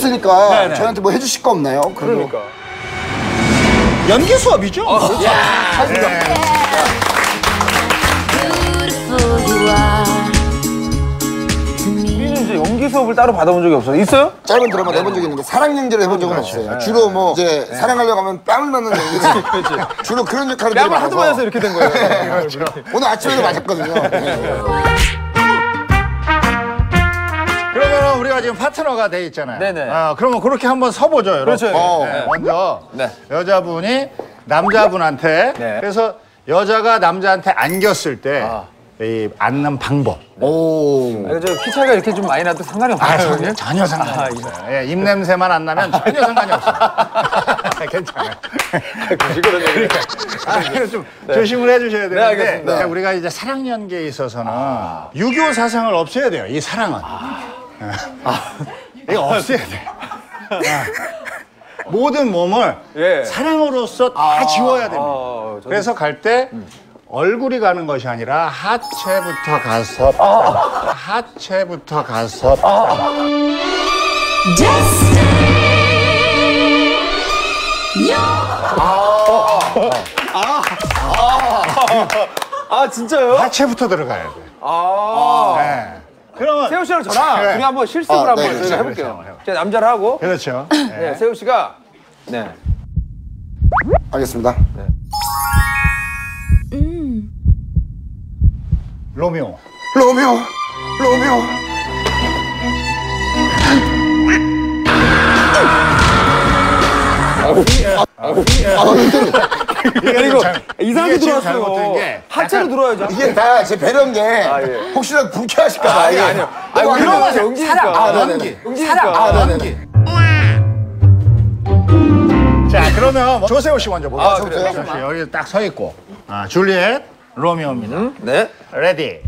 없으니까 네네. 저희한테 뭐 해주실 거 없나요? 그러니까. 연기 수업이죠? 그렇죠. 우리는 이제 연기 수업을 따로 받아본 적이 없어요. 있어요? 짧은 드라마 내본 적이 있는데 사랑 연기를 해본 적은 없어요. 주로 뭐 이제 사랑하려고 하면 뺨을 맞는 연기지. 주로 그런 역할을 뺨을 하도 맞아서 이렇게 된 거예요. 그렇죠. 오늘 아침에도 맞았거든요. 그러면 우리가 지금 파트너가 돼 있잖아요. 네네. 그러면 그렇게 한번 서보죠, 여러분. 그렇죠. 먼저 네. 여자분이 남자분한테 네. 그래서 여자가 남자한테 안겼을 때 이 앉는 방법. 오. 키 차이가 이렇게 좀 많이 나도 상관이 없어요. 전혀 상관이 없어요. 예, 입냄새만 안 나면 전혀 상관이 없어요. 괜찮아요. 그러니까 좀 조심을 해주셔야 되는데 알겠습니다. 우리가 이제 사랑 연기에 있어서는 유교 사상을 없애야 돼요. 이 사랑은. 이거 없애야 돼. 모든 몸을 사랑으로서 다 지워야 됩니다. 그래서 갈 때 얼굴이 가는 것이 아니라 하체부터 가서 하체부터 가서 진짜요? 하체부터 들어가야 돼. 네. 그러면 세호 씨랑 저랑 우리 한번 실습을 한번 네, 저희가 해볼게요. 제가 남자를 하고 그렇죠. 네, 세호 씨가 알겠습니다. 로미오. 로미오. 로미오. 이거 이상하게 이게 지금 들어왔어요. 잘못된 게 하체로 들어와야죠. 이게 다 제 배려인 게 혹시라도 불쾌하실까 봐. 아니요. 그런 거 연기니까. 연기. 연기니까. 연기. 자, 그러면 조세호 씨 먼저 보겠습니다. 그래요? 조세호 씨 여기 딱 서 있고. 줄리엣, 로미오입니다. 네. 레디.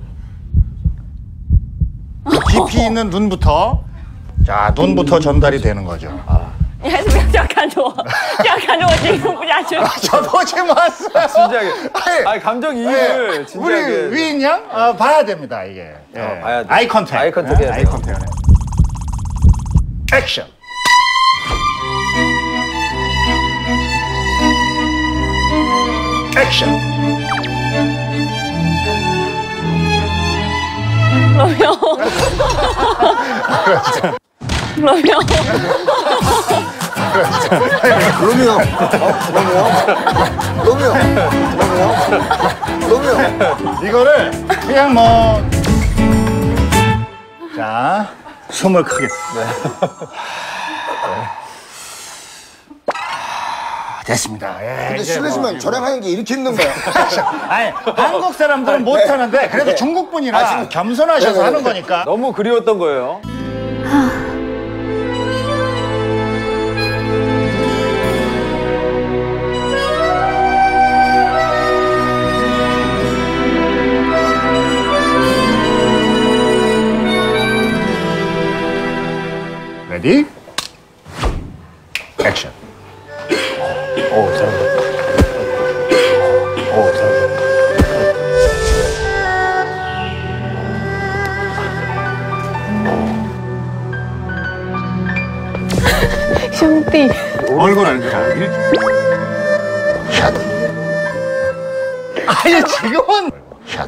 깊이 있는 눈부터. 자, 눈부터 전달이 되는 거죠. 你还是不要这样看着我，这样看着我进入不下去了。 저도 지금 왔어요. 진지하게. 아니, 감정 이입을 진지하게. 우리 위인 양 봐야 됩니다, 이게. 봐야 돼. 아이 컨택. 아이 컨택 해야 아이 돼요. 컨택. 액션. 액션. 罗密欧，罗密欧， 로미오. 로미오. 로미오. 로미오. 이거를 그냥 뭐. 자, 숨을 크게. 됐습니다. 예, 근데 이제 실례지만 저랑 하는 게 이렇게 힘든 거야. 아니, 한국 사람들은 못하는데 그래도 중국 분이라 겸손하셔서 하는 거니까. 너무 그리웠던 거예요. 레디? 액션. 오, 잘한다. 오, 잘한다. 兄弟， 얼굴 아닙니다. 샷. 아니, 지금은. 샷.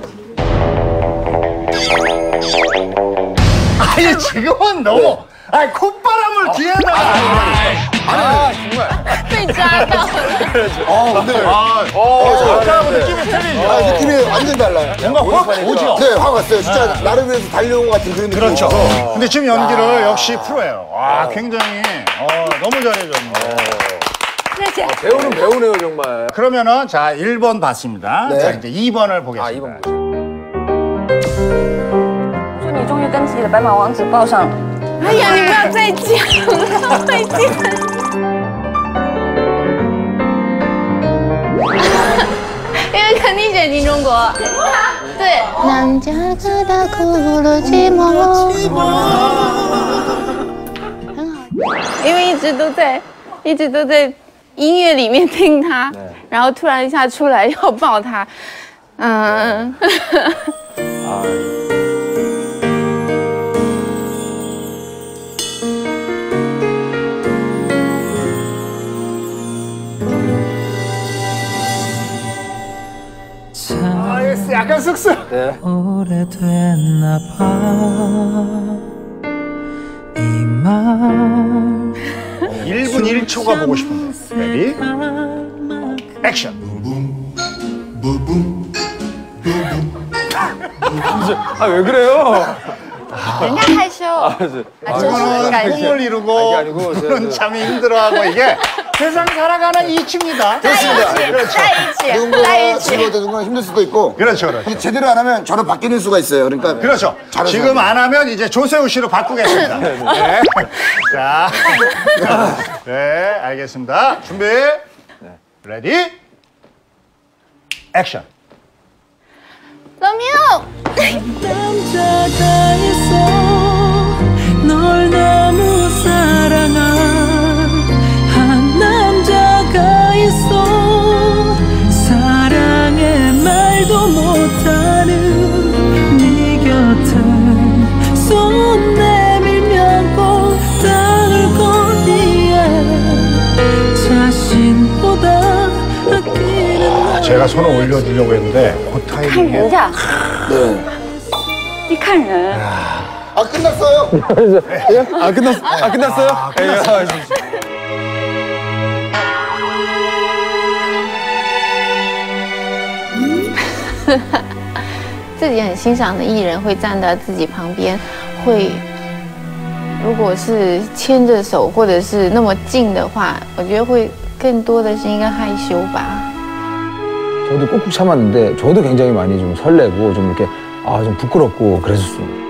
아니, 지금은 너무. 아니, 콧바람을 뒤에다가. 정말. 被抓到了。 근데 아까하고 느낌이 틀리죠. 느낌이 완전 달라요. 뭔가 확 오죠? 네, 확 왔어요. 진짜 나를 위해서 달려온 것 같은 그런 느낌. 그렇죠. 근데 지금 연기를 역시 프로예요. 와, 굉장히 너무 잘해줬네. 배우는 배우네요, 정말. 그러면은 자, 1번 봤습니다. 네. 자, 이제 2번을 보겠습니다. 2번 보죠. 说你终于跟自己的白马王子抱上了。哎呀，你不要再讲了，再见。因为肯定选金钟国。对。남자가다구르지마。很好。因为一直都在音乐里面听他，然后突然一下出来要抱他， 약간 쓱쓱. 네. 오래됐나 봐. 이말 1분 1초가 보고 싶은데. 레디? 액션. 아, 왜 그래요? 人家害羞， 이거는 꿈을 이루고 아니, 아니고, 그런 잠이 힘들어하고 이게 세상 살아가는 이치입니다. 在一起，在一起，在 누군가 一起。 즐거울 때 누군가 힘들 수도 있고. 그렇죠, 그렇죠. 근데 제대로 안 하면 저로 바뀌는 수가 있어요. 그러니까 그렇죠. 잘해서 지금 안 하면 이제 조세호 씨로 바꾸겠습니다. 네. 자, 네, 알겠습니다. 준비. 레디. 액션. 로미오， 남자가 있어 널 너무 사랑한 한 남자가 있어 사랑의 말도 못하는 네 곁을 손 내밀면 꼭 닿을 거리에 자신보다 아끼는 제가 손을 올려주려고 했는데 그 看 타이밍에 人家， 네. 你看人， 아 끝났어요. 아, 끝났어요? 예. 自己很欣赏的艺人会站在自己旁边，会如果是牵着手或者是那么近的话，我觉得会更多的是应该害羞吧。 저도 꾹꾹 참았는데 저도 굉장히 많이 좀 설레고 좀 이렇게 좀 부끄럽고 그랬었어요.